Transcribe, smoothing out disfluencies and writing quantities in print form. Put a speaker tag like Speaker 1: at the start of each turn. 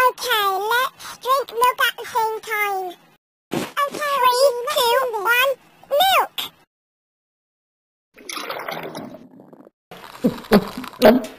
Speaker 1: Okay, let's drink milk at the same time. Okay, 3, 2, 1, milk!